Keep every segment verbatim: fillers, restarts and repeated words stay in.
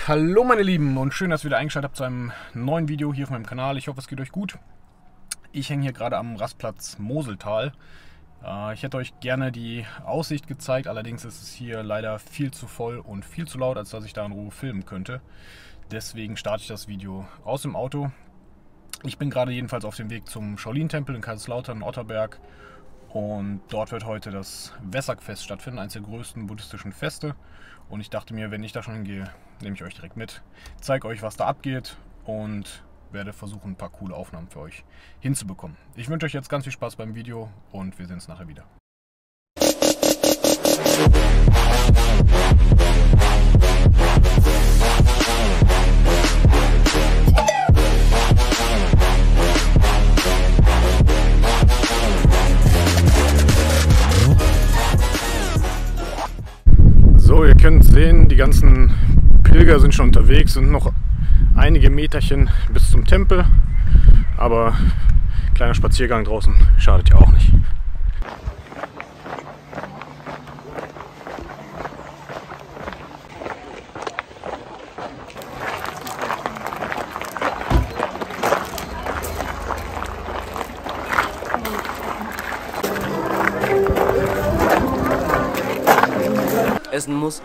Hallo meine Lieben und schön, dass ihr wieder eingeschaltet habt zu einem neuen Video hier auf meinem Kanal. Ich hoffe, es geht euch gut. Ich hänge hier gerade am Rastplatz Moseltal. Ich hätte euch gerne die Aussicht gezeigt, allerdings ist es hier leider viel zu voll und viel zu laut, als dass ich da in Ruhe filmen könnte. Deswegen starte ich das Video aus dem Auto. Ich bin gerade jedenfalls auf dem Weg zum Shaolin-Tempel in Kaiserslautern, Otterberg. Und dort wird heute das Vesak-Fest stattfinden, eines der größten buddhistischen Feste. Und ich dachte mir, wenn ich da schon hingehe, nehme ich euch direkt mit, zeige euch, was da abgeht und werde versuchen, ein paar coole Aufnahmen für euch hinzubekommen. Ich wünsche euch jetzt ganz viel Spaß beim Video und wir sehen uns nachher wieder. So, ihr könnt sehen, die ganzen Pilger sind schon unterwegs, sind noch einige Meterchen bis zum Tempel, aber ein kleiner Spaziergang draußen schadet ja auch nicht. Essen muss.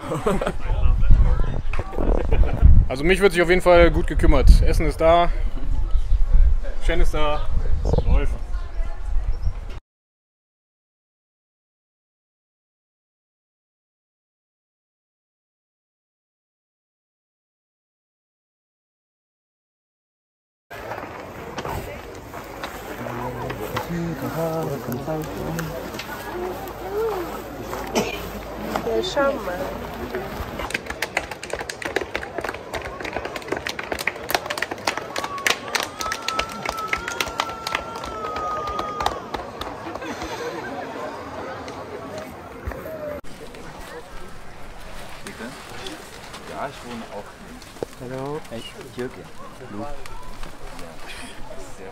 Also mich wird sich auf jeden Fall gut gekümmert. Essen ist da, Shen ist da, läuft. Ja, schau mal. Ja, ich wohne auch. Hallo. Hey, Jürgen. Hallo. Sehr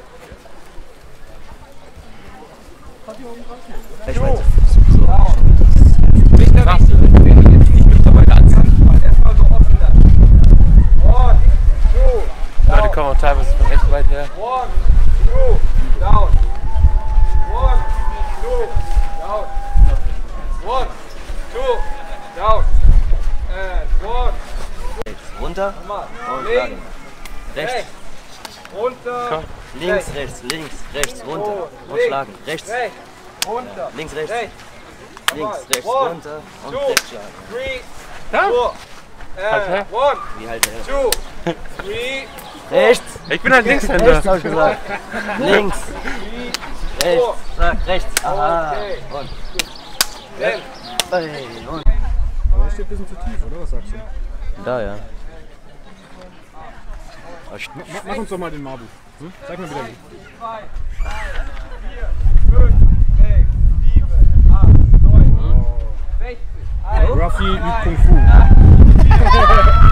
schön. Ich weiß nicht, so. Was? Wenn ich nicht mittlerweile anziehen. Erstmal so offen da. One, two, Leute kommen auch teilweise von echt weit her. One, two, down. One, two, down. One, two, down. And one. Rechts runter und lang. Rechts. Runter. Links, rechts, links, rechts, runter und schlagen. Rechts. Runter. Links, rechts. Links, rechts, runter und rechts schlagen. Ja? Wie halt der? Rechts. Ich bin halt Linkshänder. Rechts hab ich gesagt. Links. Rechts. Sag rechts. Aha. Und. Hey, und. Aber das steht ein bisschen zu tief, oder? Was sagst du? Da, ja. Mach, mach uns doch mal den Mabu. Hm? Zeig mal wieder. zwei, drei, vier, fünf, sechs, sieben, acht, neun, sechzig. Ruffy übt Kung Fu.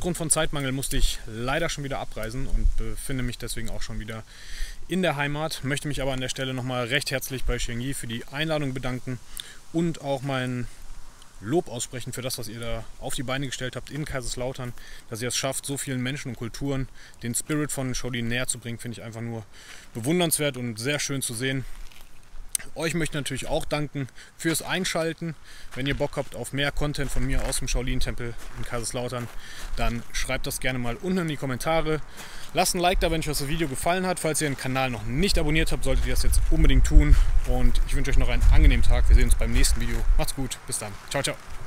Aufgrund von Zeitmangel musste ich leider schon wieder abreisen und befinde mich deswegen auch schon wieder in der Heimat. Möchte mich aber an der Stelle nochmal recht herzlich bei Shengyi für die Einladung bedanken und auch mein Lob aussprechen für das, was ihr da auf die Beine gestellt habt in Kaiserslautern, dass ihr es schafft, so vielen Menschen und Kulturen den Spirit von Shaolin näher zu bringen, finde ich einfach nur bewundernswert und sehr schön zu sehen. Euch möchte ich natürlich auch danken fürs Einschalten. Wenn ihr Bock habt auf mehr Content von mir aus dem Shaolin-Tempel in Kaiserslautern, dann schreibt das gerne mal unten in die Kommentare. Lasst ein Like da, wenn euch das Video gefallen hat. Falls ihr den Kanal noch nicht abonniert habt, solltet ihr das jetzt unbedingt tun. Und ich wünsche euch noch einen angenehmen Tag. Wir sehen uns beim nächsten Video. Macht's gut, bis dann. Ciao, ciao.